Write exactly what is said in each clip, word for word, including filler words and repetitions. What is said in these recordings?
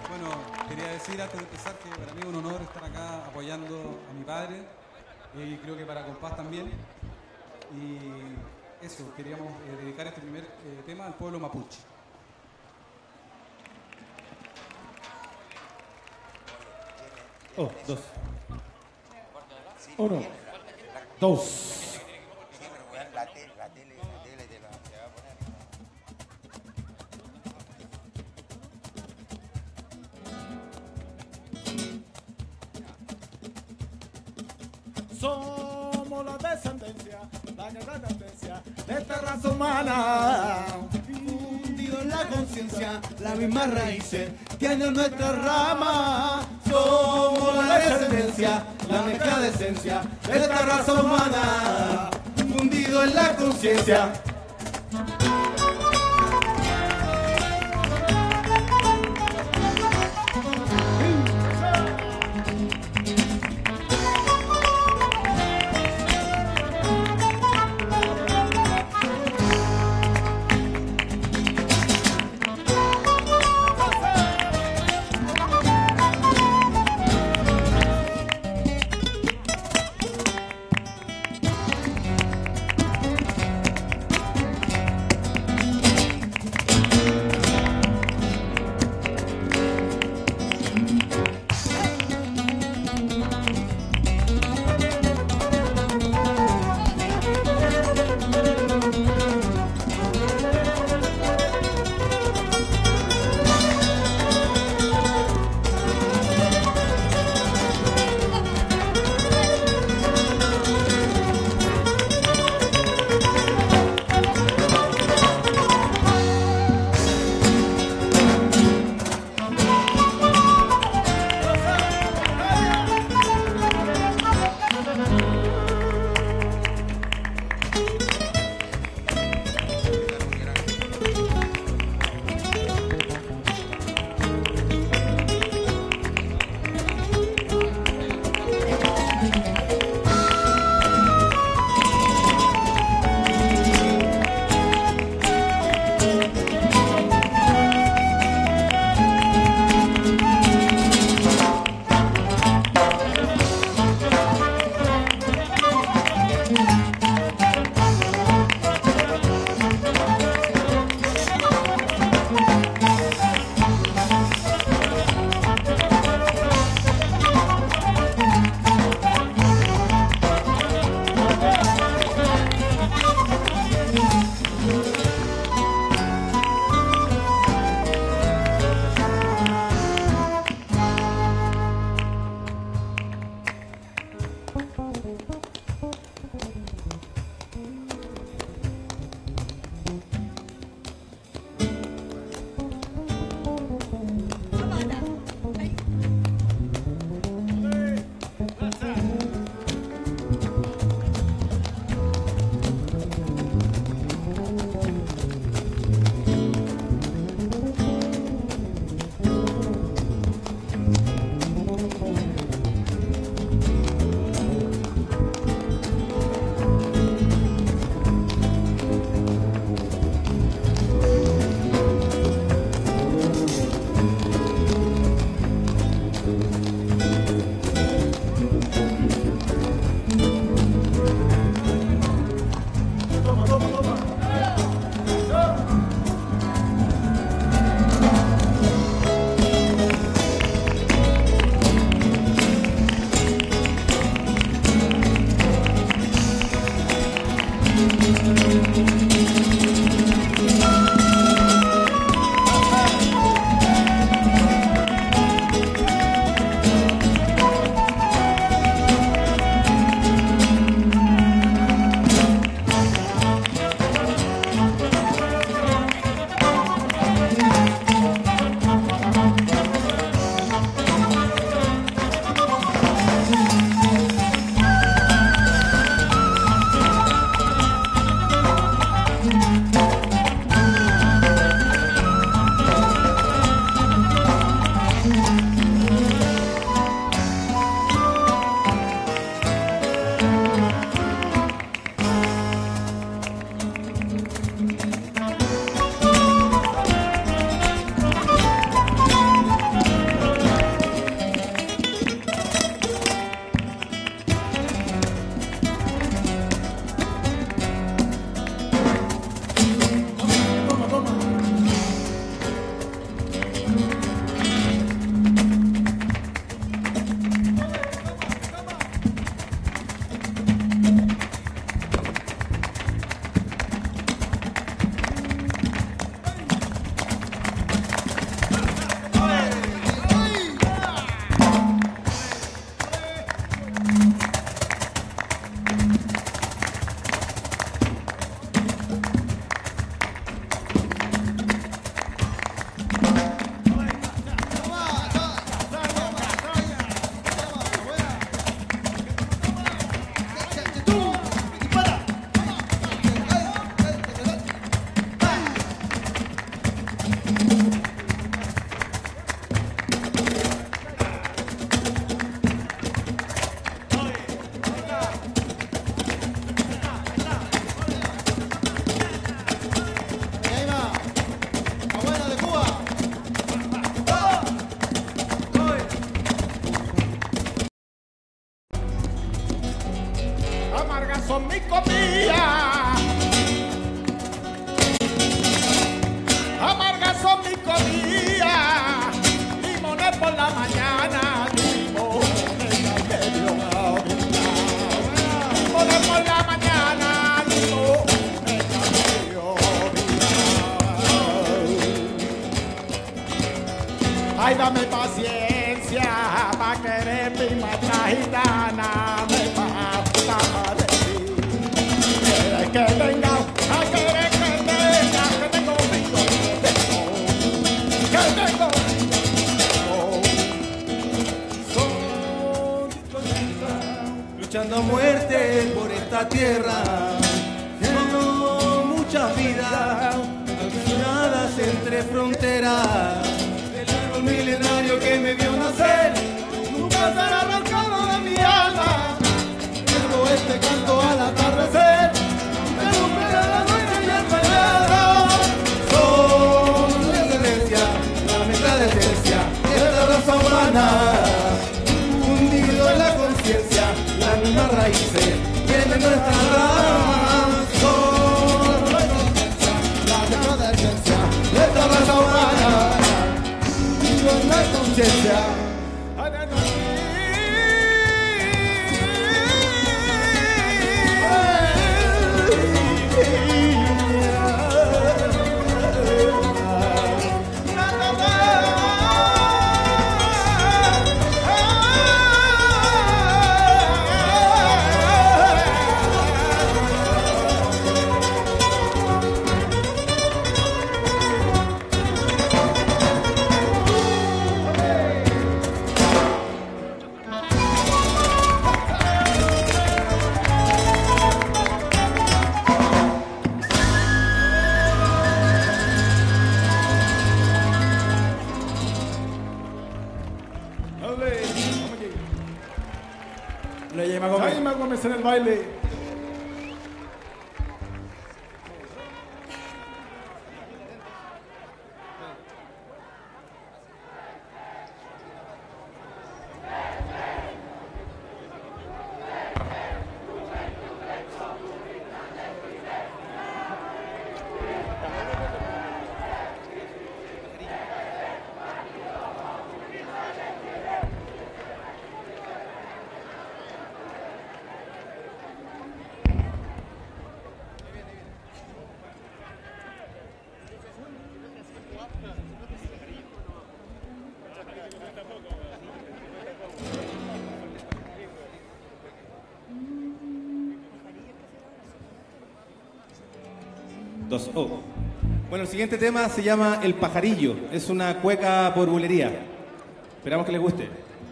Bueno, quería decir antes de empezar que para mí es un honor estar acá apoyando a mi padre y creo que para Compás también. Y eso, queríamos eh, dedicar este primer eh, tema al pueblo mapuche. Oh, dos. Uno. Dos. La tele, la tele, la tele te la, te va a poner. Somos la descendencia, la gran tendencia de esta raza humana. Fundido en la conciencia, las mismas raíces tienen nuestra rama. Somos la descendencia, la mezcla de esencia de esta raza humana. Fundido en la conciencia. Ay, dame paciencia pa' querer primata gitana. Me falta para decir que tenga, a querer que tenga, que tengo rico, que tengo luchando a muerte por esta tierra, siendo muchas vidas accionadas entre fronteras. El árbol milenario que me vio nacer nunca será arrancado de mi alma. Llevo este canto al atardecer, que recupera la noche y el mañana. Son la excelencia, la mezcla de esencia de la raza humana, hundido en la conciencia. Las mismas raíces tienen nuestras ramas. Son la conciencia, la misma de esencia de esta raza humana, hundido en la conciencia. Jaime Gómez en el baile. Dos, oh. Bueno, el siguiente tema se llama El Pajarillo. Es una cueca por bulería. Esperamos que les guste.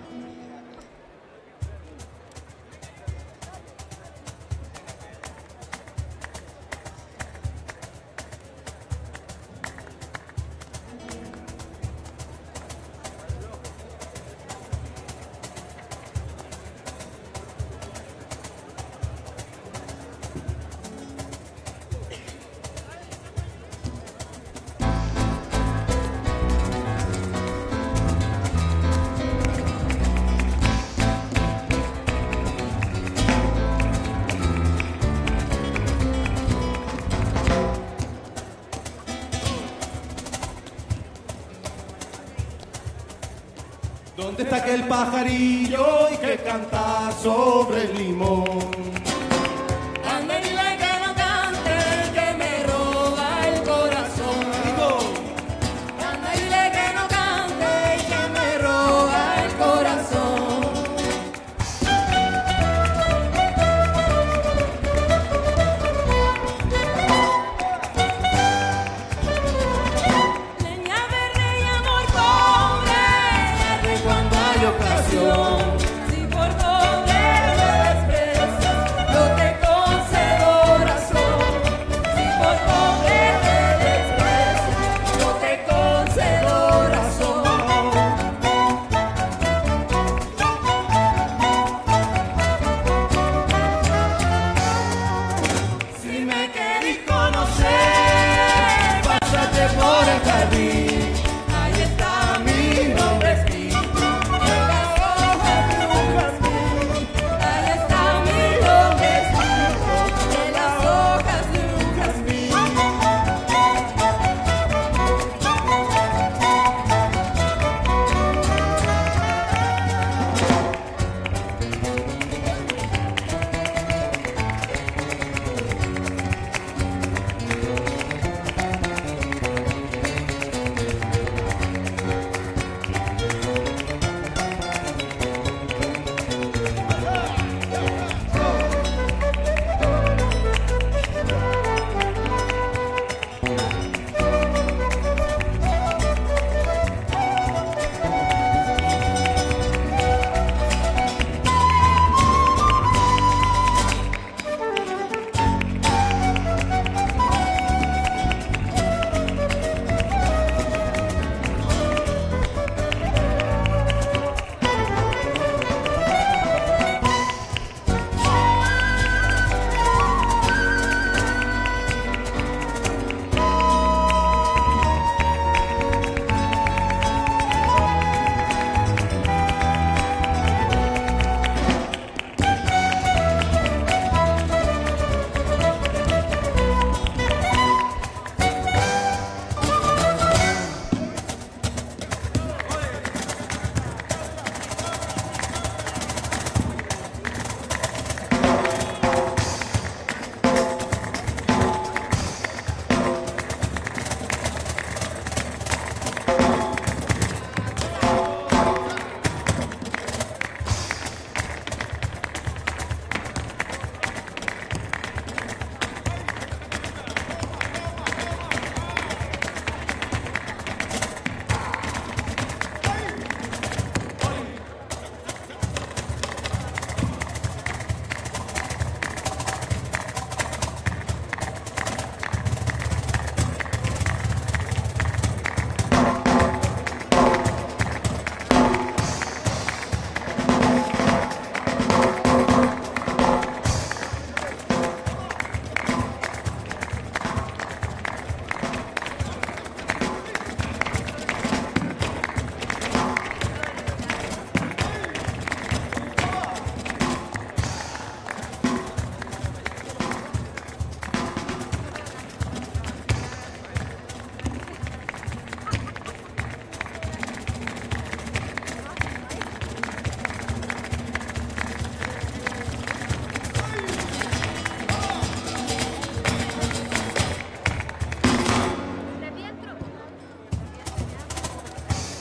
¿Dónde está aquel pajarillo y que canta sobre el limón? Anda y dile que no cante, que me roba el corazón. Anda y dile que no cante, que me roba el corazón. Leña verde y amor pobre, cuando hay ocasión, si por doble me desprecias, yo te concedo razón. Si por doble me desprecias, yo te concedo razón. Si me querés conocer, pásate por el jardín, ahí está mi nombre escrito. Hoja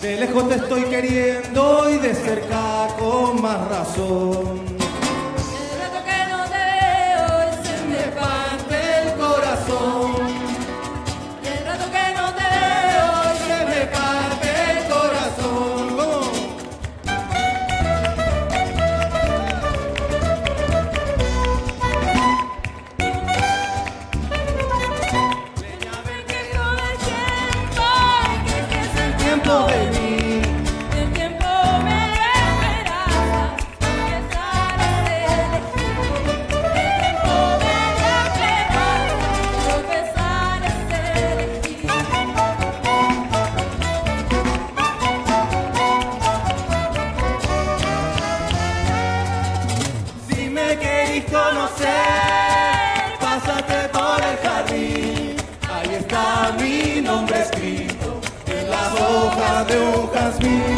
De lejos te estoy queriendo y de cerca con más razón. El rato que no te veo y se me parte el corazón. Y el rato que no te veo y se me parte el corazón. ¿Cómo? Que con el tiempo, que es el Tiempo de mí. El tiempo me dio esperanza, empezar a elegir. El tiempo me dio esperanza, empezar a elegir. Si me querís conocer, pásate por el jardín. Ahí está mi nombre escrito en las hojas de un jazmín.